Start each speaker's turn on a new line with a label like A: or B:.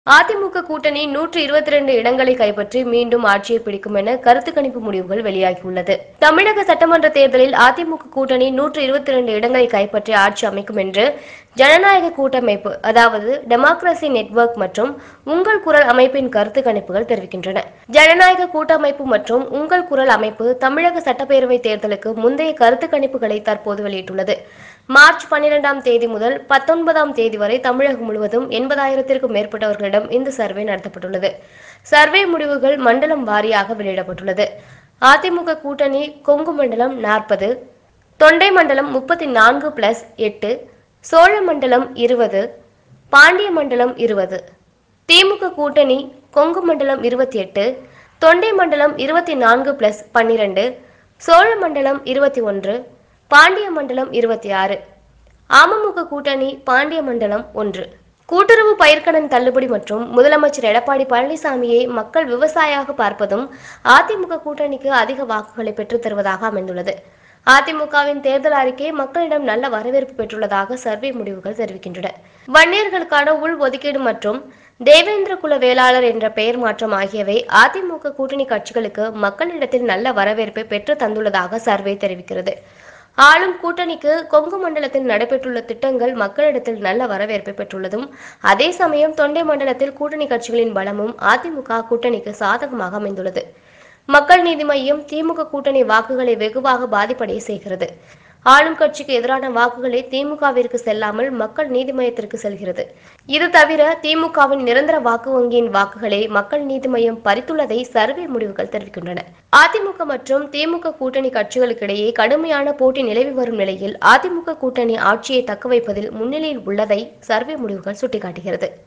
A: அதிமுக கூட்டணி 122 இடங்களை கைப்பற்றி மீண்டும் ஆட்சியை பிடிக்கும் என கருத்து கணிப்பு முடிவுகள் வெளியாகியுள்ளது. தமிழக சட்டமன்ற தேர்தலில் அதிமுக கூட்டணி 122 இடங்களை கைப்பற்றி ஆட்சி அமைக்கும் என்று ஜனநாயக கூட்டமைப்பு, அதாவது டெமோக்ரசி நெட்வொர்க் மற்றும் உங்கள் குரல் அமைப்பின் கருத்து கணிப்புகள் தெரிவிக்கின்றன. ஜனநாயக கூட்டமைப்பு மற்றும் உங்கள் குரல் அமைப்பு தமிழக சட்டப்பேரவை தேர்தலுக்கு முந்தைய கருத்து கணிப்புகளை தற்போது வெளியிட்டுள்ளது. மார்ச் 12ஆம் தேதி முதல் 19ஆம் தேதி வரை தமிழகம் முழுவதும் 80,000க்கும் மேற்பட்டவர்களிடம் இந்த சர்வே நடத்தப்பட்டுள்ளது. சர்வே முடிவுகள் மண்டலம் வாரியாக வெளியிடப்பட்டுள்ளது. அதிமுக கூட்டணி கொங்கு மண்டலம் 40, தொண்டை மண்டலம் 34+8, சோழ மண்டலம் 20, பாண்டிய மண்டலம் 20. திமுக கூட்டணி கொங்கு மண்டலம் 28, தொண்டை மண்டலம் 24+12, சோழ மண்டலம் 21, பாண்டிய மண்டலம் 26. அமமுக கூட்டணி பாண்டிய மண்டலம் 1. கூட்டுறவு பயிர்க்கடன் தள்ளுபடி மற்றும் முதலமைச்சர் எடப்பாடி பழனிசாமியை மக்கள் விவசாயியாக பார்ப்பதும் அதிமுக கூட்டணிக்கு அதிக வாக்குகளை பெற்றுத் தருவதாக அமைந்துள்ளது. அதிமுகவின் தேர்தல் அறிக்கை மக்களிடம் நல்ல வரவேற்பு பெற்றுள்ளதாக சர்வே முடிவுகள் தெரிவிக்கின்றன. வன்னியர்களுக்கான உள் ஒதுக்கீடு மற்றும் தேவேந்திர குல வேளாளர் என்ற பெயர் மாற்றம் ஆகியவை அதிமுக கூட்டணி கட்சிகளுக்கு மக்களிடத்தில் நல்ல வரவேற்பை பெற்று தந்துள்ளதாக சர்வே தெரிவிக்கிறது. ஆளும் கூட்டணிக்கு கொங்கு மண்டலத்தில் நடைபெற்றுள்ள திட்டங்கள் மக்களிடத்தில் நல்ல வரவேற்பை பெற்றுள்ளதும், அதே சமயம் தொண்டை மண்டலத்தில் கூட்டணி கட்சிகளின் பலமும் அதிமுக கூட்டணிக்கு சாதகமாக அமைந்துள்ளது. மக்கள் நீதி மய்யம் திமுக கூட்டணி வாக்குகளை வெகுவாக பாதிப்படைய செய்கிறது. ஆளும் கட்சிக்கு எதிரான வாக்குகளை திமுகவிற்கு செல்லாமல் மக்கள் நீதி மய்யத்திற்கு செல்கிறது. இது தவிர திமுகவின் நிரந்தர வாக்கு வங்கியின் வாக்குகளை மக்கள் நீதி மய்யம் பறித்துள்ளதை சர்வே முடிவுகள் தெரிவிக்கின்றன. அதிமுக மற்றும் திமுக கூட்டணி கட்சிகளுக்கிடையே கடுமையான போட்டி நிலவி வரும் நிலையில் அதிமுக கூட்டணி ஆட்சியை தக்கவைப்பதில் முன்னிலையில் உள்ளதை சர்வே முடிவுகள் சுட்டிக்காட்டுகிறது.